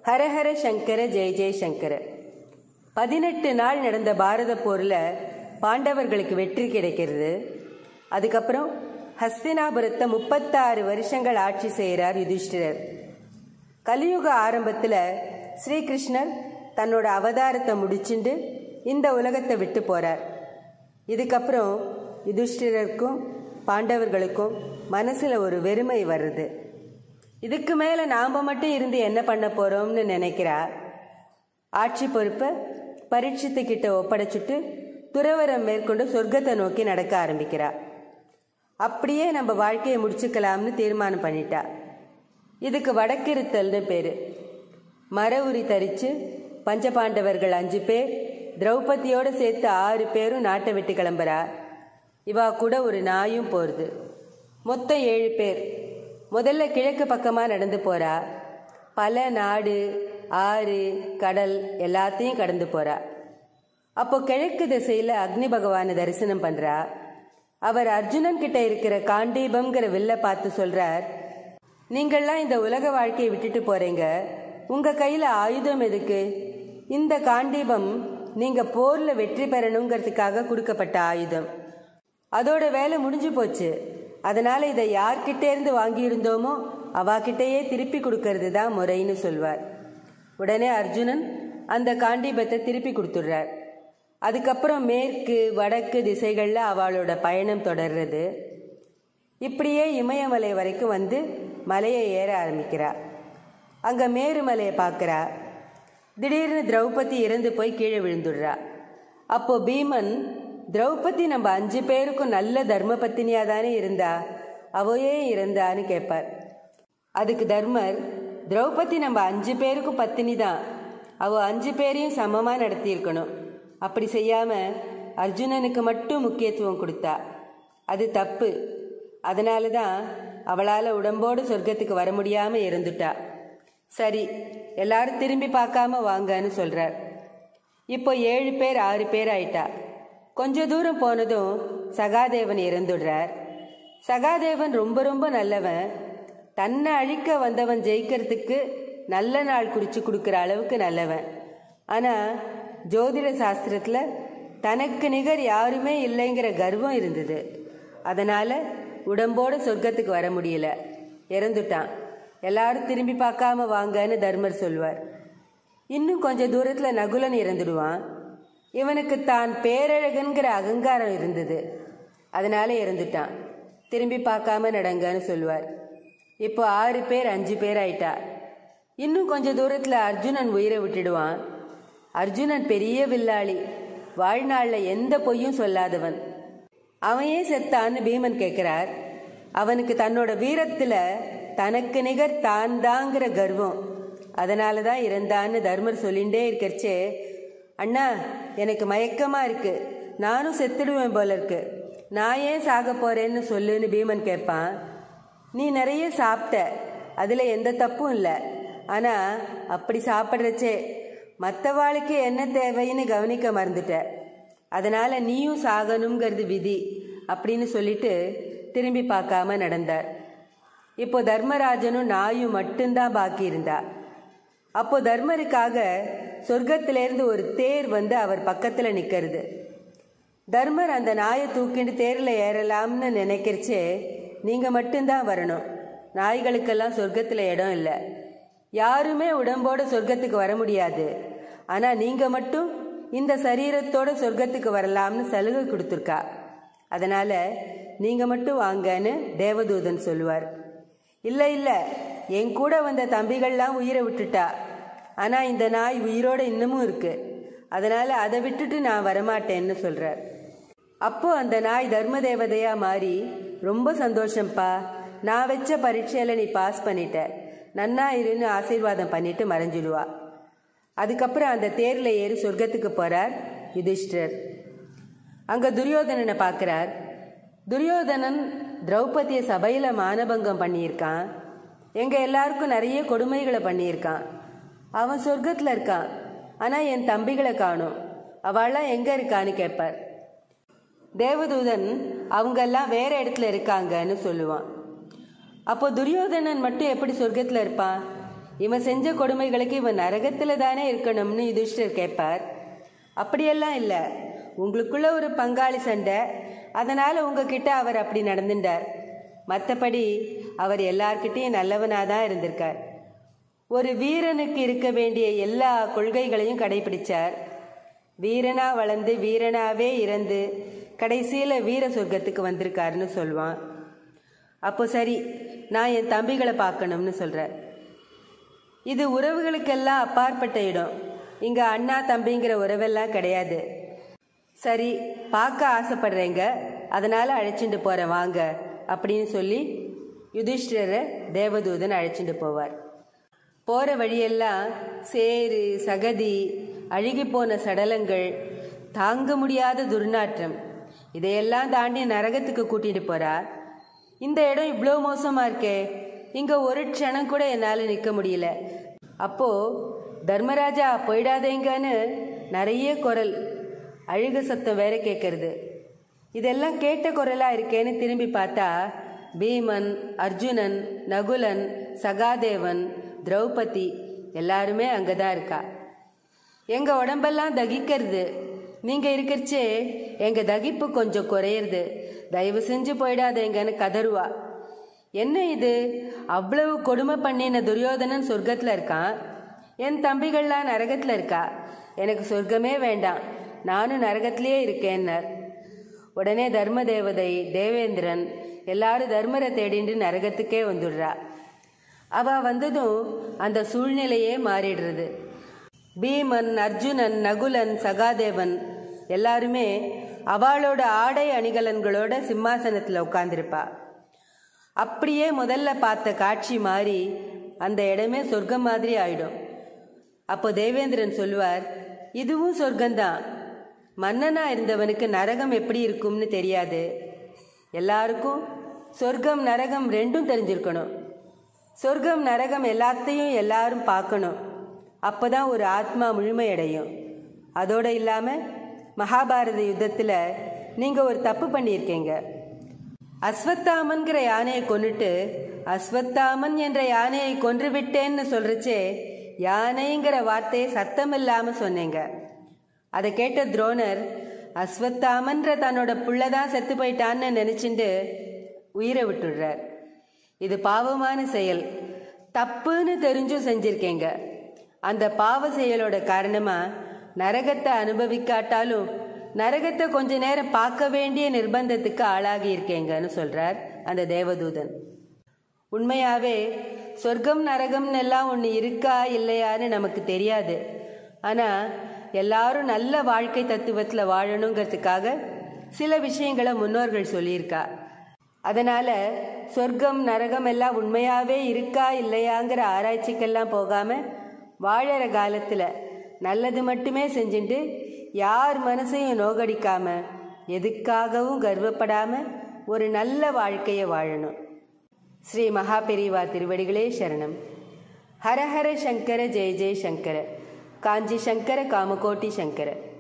ஹரஹர சங்கர ஜெய ஜெயசங்கர. 18 நாள் நடந்த பாரத போரில் பாண்டவர்களுக்கு வெற்றி கிடைக்கிறது. அதுக்கப்புறம் ஹஸ்தினாபுரத்தை 36 வருஷங்கள் ஆட்சி செய்கிறார் யுதிஷ்டிரர். கலியுக ஆரம்பத்தில் ஸ்ரீகிருஷ்ணர் தன்னோட அவதாரத்தை முடிச்சுட்டு இந்த உலகத்தை விட்டு போகிறார். இதுக்கப்புறம் யுதிஷ்டிரருக்கும் பாண்டவர்களுக்கும் மனசில் ஒரு வெறுமை வருது. இதுக்கு மேலே நாம் மட்டும் இருந்து என்ன பண்ண போகிறோம்னு நினைக்கிறா. ஆட்சி பொறுப்பை பரீட்சித்துக்கிட்ட ஒப்படைச்சிட்டு துறவரம் மேற்கொண்டு சொர்க்கத்தை நோக்கி நடக்க ஆரம்பிக்கிறா. அப்படியே நம்ம வாழ்க்கையை முடிச்சுக்கலாம்னு தீர்மானம் பண்ணிட்டா. இதுக்கு வடக்கிருத்தல்னு பேர். மர உரி தரித்து பஞ்சபாண்டவர்கள் 5 பேர், திரௌபதியோடு சேர்த்து 6 பேரும் நாட்டை விட்டு கிளம்புறா. இவா கூட ஒரு நாயும் போகிறது. மொத்தம் 7 பேர். முதல்ல கிழக்கு பக்கமாக நடந்து போகிறா. பல நாடு, ஆறு, கடல் எல்லாத்தையும் கடந்து போகிறா. அப்போ கிழக்கு திசையில் அக்னி பகவானை தரிசனம் பண்ணுறா. அவர் அர்ஜுனன் கிட்ட இருக்கிற காண்டீபம்ங்கிற வில்லை பார்த்து சொல்கிறார், நீங்கள்லாம் இந்த உலக வாழ்க்கையை விட்டுட்டு போகிறீங்க, உங்கள் கையில் ஆயுதம் எதுக்கு? இந்த காண்டீபம் நீங்கள் போரில் வெற்றி பெறணுங்கிறதுக்காக கொடுக்கப்பட்ட ஆயுதம். அதோட வேலை முடிஞ்சு போச்சு. அதனால் இதை யார்கிட்டேருந்து வாங்கியிருந்தோமோ அவாக்கிட்டேயே திருப்பி கொடுக்கறது தான் முறைன்னு சொல்வார். உடனே அர்ஜுனன் அந்த காண்டீபத்தை திருப்பி கொடுத்துட்றார். அதுக்கப்புறம் மேற்கு வடக்கு திசைகளில் அவளோட பயணம் தொடர்றது. இப்படியே இமயமலை வரைக்கும் வந்து மலையை ஏற ஆரம்பிக்கிறா. அங்கே மேருமலையை பார்க்குறா. திடீர்னு திரௌபதி இறந்து போய் கீழே விழுந்துடுறா. அப்போ பீமன், திரௌபதி நம்ம 5 பேருக்கும் நல்ல தர்ம பத்தினியாக தானே இருந்தா, அவையே இருந்தான்னு கேட்பார். அதுக்கு தர்மர், திரௌபதி நம்ம 5 பேருக்கும் பத்தினி தான், அவள் 5 பேரையும் சமமாக நடத்தியிருக்கணும். அப்படி செய்யாமல் அர்ஜுனனுக்கு மட்டும் முக்கியத்துவம் கொடுத்தா. அது தப்பு. அதனால தான் அவளால் உடம்போடு சொர்க்கத்துக்கு வர முடியாமல் இருந்துட்டா. சரி, எல்லாரும் திரும்பி பார்க்காம வாங்கன்னு சொல்கிறார். இப்போ 7 பேர் 6 பேர் ஆயிட்டா. கொஞ்ச தூரம் போனதும் சகாதேவன் இறந்துடுறார். சகாதேவன் ரொம்ப ரொம்ப நல்லவன். தன்னை அழிக்க வந்தவன் ஜெயிக்கிறதுக்கு நல்ல நாள் குறித்து கொடுக்குற அளவுக்கு நல்லவன். ஆனால் ஜோதிட சாஸ்திரத்தில் தனக்கு நிகர் யாருமே இல்லைங்கிற கர்வம் இருந்தது. அதனால் உடம்போடு சொர்க்கத்துக்கு வர முடியல, இறந்துட்டான். எல்லாரும் திரும்பி பார்க்காம வாங்கன்னு தர்மர் சொல்வார். இன்னும் கொஞ்சம் தூரத்தில் நகுலன் இறந்துடுவான். இவனுக்கு தான் பேரழகன்கிற அகங்காரம் இருந்தது. அதனால இறந்துட்டான். திரும்பி பார்க்காம நடங்கன்னு சொல்லுவார். இப்போ 6 பேர் 5 பேர் ஆயிட்டா. இன்னும் கொஞ்சம் தூரத்தில் அர்ஜுனன் உயிரை விட்டுடுவான். அர்ஜுனன் பெரிய வில்லாளி, வாழ்நாளில் எந்த பொய்யும் சொல்லாதவன். அவன் ஏன் செத்தான்னு பீமன் கேட்குறார். அவனுக்கு தன்னோட வீரத்தில் தனக்கு நிகர் தான் தாங்கிற கர்வம், அதனால தான் இறந்தான்னு தர்மர் சொல்லிகிட்டே இருக்கிறச்சே, அண்ணா எனக்கு மயக்கமாக இருக்கு, நானும் செத்துடுவேன் போல இருக்கு, நான் ஏன் சாக போகிறேன்னு சொல்லுன்னு பீமன் கேட்பான். நீ நிறைய சாப்பிட்ட, அதில் எந்த தப்பும் இல்லை. ஆனால் அப்படி சாப்பிட்றச்சே மற்றவாளுக்கு என்ன தேவைன்னு கவனிக்க மறந்துட்ட. அதனால் நீயும் சாகணுங்கிறது விதி அப்படின்னு சொல்லிட்டு திரும்பி பார்க்காம நடந்தார். இப்போ தர்மராஜனும் நாயும் மட்டும்தான் பாக்கி இருந்தா. அப்போ தர்மருக்காக சொர்க்கத்திலேருந்து ஒரு தேர் வந்து அவர் பக்கத்தில் நிற்கிறது. தர்மர் அந்த நாயை தூக்கிட்டு தேரில் ஏறலாம்னு நினைக்கிறச்சே, நீங்கள் மட்டும்தான் வரணும், நாய்களுக்கெல்லாம் சொர்க்கத்தில் இடம் இல்லை, யாருமே உடம்போடு சொர்க்கத்துக்கு வர முடியாது, ஆனால் நீங்கள் மட்டும் இந்த சரீரத்தோடு சொர்க்கத்துக்கு வரலாம்னு சலுகை கொடுத்துருக்கா, அதனால் நீங்கள் மட்டும் வாங்கன்னு தேவதூதன் சொல்லுவார். இல்லை இல்லை, என் கூட வந்த தம்பிகள்லாம் உயிரை விட்டுட்டா, ஆனால் இந்த நாய் உயிரோடு இன்னமும் இருக்கு, அதனால் அதை விட்டுட்டு நான் வரமாட்டேன்னு சொல்கிறார். அப்போது அந்த நாய் தர்ம தேவதையாக மாறி, ரொம்ப சந்தோஷம்ப்பா, நான் வச்ச பரீட்சையில் நீ பாஸ் பண்ணிட்ட, நன்னா இருன்னு ஆசீர்வாதம் பண்ணிட்டு மறைஞ்சிடுவா. அதுக்கப்புறம் அந்த தேரில் ஏறி சொர்க்கத்துக்கு போகிறார் யுதிஷ்டிரர். அங்கே துரியோதனனை பார்க்குறார். துரியோதனன் திரௌபதியை சபையில் மானபங்கம் பண்ணியிருக்கான். எங்கள் எல்லாருக்கும் நிறைய கொடுமைகளை பண்ணியிருக்கான். அவன் சொர்க்கத்தில் இருக்கான், ஆனால் என் தம்பிகளை காணும், அவள்லாம் எங்கே இருக்கான்னு கேட்பார். தேவதூதன் அவங்கெல்லாம் வேற இடத்துல இருக்காங்கன்னு சொல்லுவான். அப்போ துரியோதனன் மட்டும் எப்படி சொர்க்கத்தில் இருப்பான்? இவன் செஞ்ச கொடுமைகளுக்கு இவன் நரகத்தில் தானே இருக்கணும்னு யுதிஷ்டர் கேட்பார். அப்படியெல்லாம் இல்லை, உங்களுக்குள்ள ஒரு பங்காளி சண்டை, அதனால் உங்ககிட்ட அவர் அப்படி நடந்துட்டார். மற்றபடி அவர் எல்லார்கிட்டையும் நல்லவனாக தான் இருந்திருக்கார். ஒரு வீரனுக்கு இருக்க வேண்டிய எல்லா கொள்கைகளையும் கடைபிடிச்சார். வீரனா வளர்ந்து வீரனாவே இறந்து கடைசியில் வீர சொர்க்கத்துக்கு வந்திருக்காருன்னு சொல்லுவான். அப்போ சரி, நான் என் தம்பிகளை பார்க்கணும்னு சொல்கிறார். இது உறவுகளுக்கெல்லாம் அப்பாற்பட்ட இடம். இங்கே அண்ணா தம்பிங்கிற உறவெல்லாம் கிடையாது. சரி, பார்க்க ஆசைப்படுறேங்க, அதனால் அழைச்சிட்டு போகிறேன் வாங்க அப்படின்னு சொல்லி யுதிஷ்டிரரை தேவதூதன் அழைச்சிட்டு போவார். போகிற வழியெல்லாம் சேறு, சகதி, அழுகி போன சடலங்கள், தாங்க முடியாத துர்நாற்றம், இதையெல்லாம் தாண்டி நரகத்துக்கு கூட்டிகிட்டு போகிறார். இந்த இடம் இவ்வளோ மோசமாக இருக்கே, இங்கே ஒரு க்ஷணம் கூட என்னால் நிற்க முடியல. அப்போது தர்மராஜா போயிடாதேங்கன்னு நிறைய குரல், அழுக சத்தம் வேற கேட்கறது. இதெல்லாம் கேட்ட குரலாக இருக்கேன்னு திரும்பி பார்த்தா பீமன், அர்ஜுனன், நகுலன், சகாதேவன், திரௌபதி எல்லாருமே அங்கே தான் இருக்கா. எங்கள் உடம்பெல்லாம் தகிக்கிறது, நீங்கள் இருக்கிறச்சே எங்கள் தகிப்பு கொஞ்சம் குறையிறது, தயவு செஞ்சு போயிடாதேங்கன்னு கதறுவா. என்ன இது, அவ்வளவு கொடுமை பண்ணின துரியோதனன் சொர்க்கத்தில் இருக்கான், என் தம்பிகள்லாம் நரகத்தில் இருக்கா, எனக்கு சொர்க்கமே வேண்டாம், நானும் நரகத்திலே இருக்கேன்னார். உடனே தர்ம தேவதை தேவேந்திரன் எல்லாரும் தர்மரை தேடிண்டு நரகத்துக்கே வந்துடுறா. அவள் வந்ததும் அந்த சூழ்நிலையே மாறிடுறது. பீமன், அர்ஜுனன், நகுலன், சகாதேவன் எல்லாருமே அவளோட ஆடை அணிகலன்களோட சிம்மாசனத்தில் உட்கார்ந்திருப்பா. அப்படியே முதல்ல பார்த்த காட்சி மாறி அந்த இடமே சொர்க்கம் மாதிரி ஆயிடும். அப்போ தேவேந்திரன் சொல்லுவார், இதுவும் சொர்க்கம்தான். மன்னனா இருந்தவனுக்கு நரகம் எப்படி இருக்கும்னு தெரியாது. எல்லாருக்கும் சொர்க்கம் நரகம் ரெண்டும் தெரிஞ்சிருக்கணும். சொர்க்கம் நரகம் எல்லாத்தையும் எல்லாரும் பார்க்கணும். அப்போதான் ஒரு ஆத்மா முழுமையடையும். அதோடு இல்லாமல் மகாபாரத யுத்தத்தில் நீங்கள் ஒரு தப்பு பண்ணியிருக்கீங்க. அஸ்வத்தாமன்கிற யானையை கொன்னுட்டு அஸ்வத்தாமன் என்ற யானையை கொன்று விட்டேன்னு சொல்கிறச்சே யானைங்கிற வார்த்தையை சத்தம் இல்லாமல் சொன்னீங்க. அதை கேட்ட துரோணர் அஸ்வத்தாமன்ற தன்னோட புள்ளதான் செத்து போயிட்டான்னு நினச்சிண்டு உயிரை விட்டுடுறார். இது பாவமான செயல், தப்புன்னு தெரிஞ்சும் செஞ்சிருக்கீங்க. அந்த பாவ செயலோட காரணமாக நரகத்தை அனுபவிக்காட்டாலும் நரகத்தை கொஞ்ச நேரம் பார்க்க வேண்டிய நிர்பந்தத்துக்கு ஆளாகி இருக்கேங்கன்னு சொல்கிறார் அந்த தேவதூதன். உண்மையாகவே சொர்க்கம் நரகம்னு எல்லாம் ஒன்று இருக்கா இல்லையான்னு நமக்கு தெரியாது. ஆனால் எல்லாரும் நல்ல வாழ்க்கை தத்துவத்தில் வாழணுங்கிறதுக்காக சில விஷயங்களை முன்னோர்கள் சொல்லியிருக்கா. அதனால் சொர்க்கம் நரகம் எல்லாம் உண்மையாகவே இருக்கா இல்லையாங்கிற ஆராய்ச்சிக்கெல்லாம் போகாமல் வாழற காலத்தில் நல்லது மட்டுமே செஞ்சுட்டு யார் மனசையும் நோகடிக்காமல் எதுக்காகவும் கர்வப்படாமல் ஒரு நல்ல வாழ்க்கையை வாழணும். ஸ்ரீ மகாபெரிவா திருவடிகளே சரணம். ஹரஹர சங்கர ஜெய ஜெய சங்கர. காஞ்சி சங்கர காமகோட்டி சங்கர.